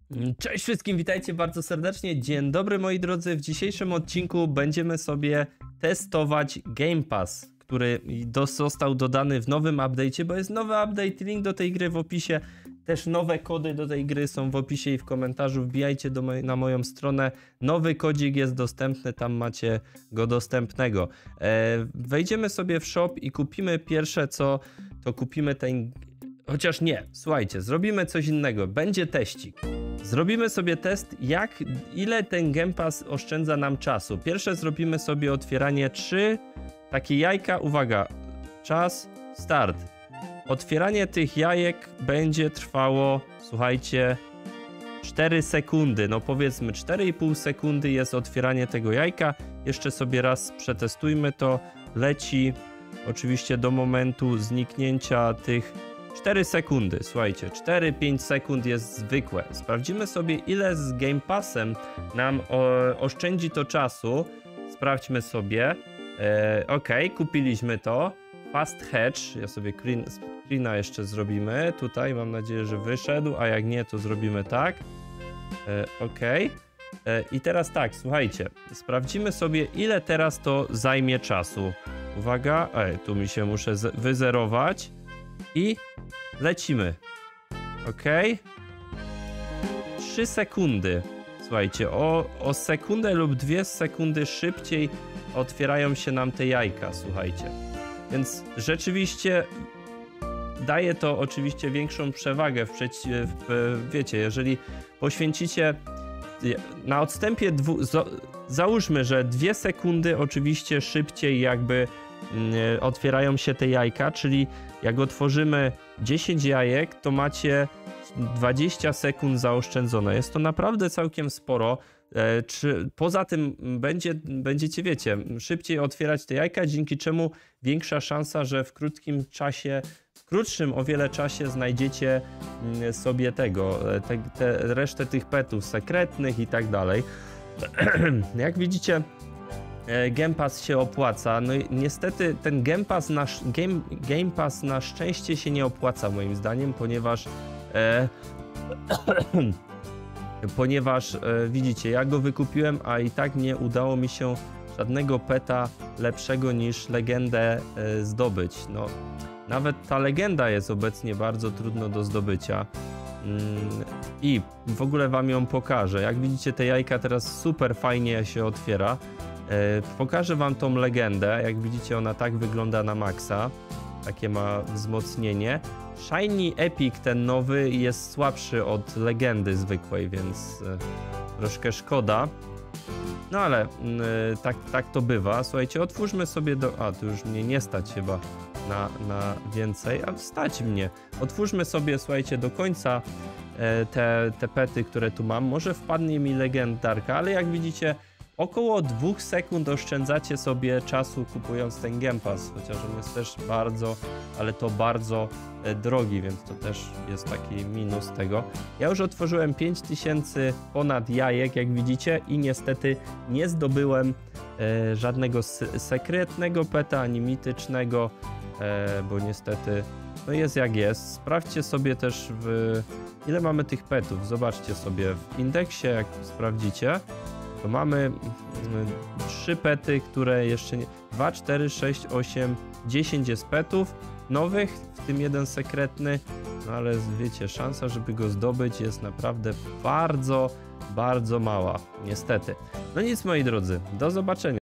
Cześć wszystkim, witajcie bardzo serdecznie. Dzień dobry moi drodzy. W dzisiejszym odcinku będziemy sobie testować Game Pass, który został dodany w nowym update'cie, bo jest nowy update, link do tej gry w opisie. Też nowe kody do tej gry są w opisie i w komentarzu. Wbijajcie na moją stronę. Nowy kodzik jest dostępny, tam macie go dostępnego. Wejdziemy sobie w shop i kupimy pierwsze co, to kupimy ten... Chociaż nie, słuchajcie, zrobimy coś innego. Będzie teścik. Zrobimy sobie test, ile ten Game Pass oszczędza nam czasu. Pierwsze zrobimy sobie otwieranie 3 takie jajka. Uwaga, czas, start. Otwieranie tych jajek będzie trwało, słuchajcie, 4 sekundy. No powiedzmy 4,5 sekundy jest otwieranie tego jajka. Jeszcze sobie raz przetestujmy to. Leci oczywiście do momentu zniknięcia tych 4 sekundy, słuchajcie, 4-5 sekund jest zwykłe. Sprawdzimy sobie, ile z Game Passem nam oszczędzi to czasu. Sprawdźmy sobie. Ok, kupiliśmy to. Fast Hatch, ja sobie screena jeszcze zrobimy. Tutaj mam nadzieję, że wyszedł, a jak nie, to zrobimy tak. Ok. I teraz tak, słuchajcie, sprawdzimy sobie, ile teraz to zajmie czasu. Uwaga, tu mi się muszę wyzerować. I lecimy. Ok. 3 sekundy. Słuchajcie, o sekundę lub 2 sekundy szybciej otwierają się nam te jajka, słuchajcie. Więc rzeczywiście daje to oczywiście większą przewagę wiecie, jeżeli poświęcicie na odstępie załóżmy, że 2 sekundy oczywiście szybciej jakby otwierają się te jajka, czyli jak otworzymy 10 jajek, to macie 20 sekund zaoszczędzone. Jest to naprawdę całkiem sporo. Poza tym będziecie, wiecie, szybciej otwierać te jajka, dzięki czemu większa szansa, że w krótkim czasie, w krótszym o wiele czasie znajdziecie sobie resztę tych petów sekretnych i tak dalej. Jak widzicie, Game Pass się opłaca. No i niestety ten Game Pass na szczęście się nie opłaca moim zdaniem, ponieważ widzicie, ja go wykupiłem, a i tak nie udało mi się żadnego peta lepszego niż legendę zdobyć. No, nawet ta legenda jest obecnie bardzo trudno do zdobycia. I w ogóle wam ją pokażę. Jak widzicie, te jajka teraz super fajnie się otwiera. Pokażę wam tą legendę. Jak widzicie, ona tak wygląda na maksa. Takie ma wzmocnienie. Shiny Epic, ten nowy, jest słabszy od legendy zwykłej, więc troszkę szkoda. No ale tak to bywa. Słuchajcie, otwórzmy sobie tu już mnie nie stać chyba na więcej, a stać mnie. Otwórzmy sobie, słuchajcie, do końca te pety, które tu mam. Może wpadnie mi legendarka, ale jak widzicie, około 2 sekund oszczędzacie sobie czasu kupując ten Game Pass, chociaż on jest też bardzo, ale to bardzo drogi, więc to też jest taki minus tego. Ja już otworzyłem 5000 ponad jajek, jak widzicie, i niestety nie zdobyłem żadnego sekretnego peta, ani mitycznego, bo niestety no jest jak jest. Sprawdźcie sobie też ile mamy tych petów. Zobaczcie sobie w indeksie, jak sprawdzicie, to mamy 3 pety, które jeszcze nie... 2, 4, 6, 8, 10 jest petów nowych, w tym jeden sekretny, no ale wiecie, szansa, żeby go zdobyć jest naprawdę bardzo, bardzo mała, niestety. No nic, moi drodzy, do zobaczenia.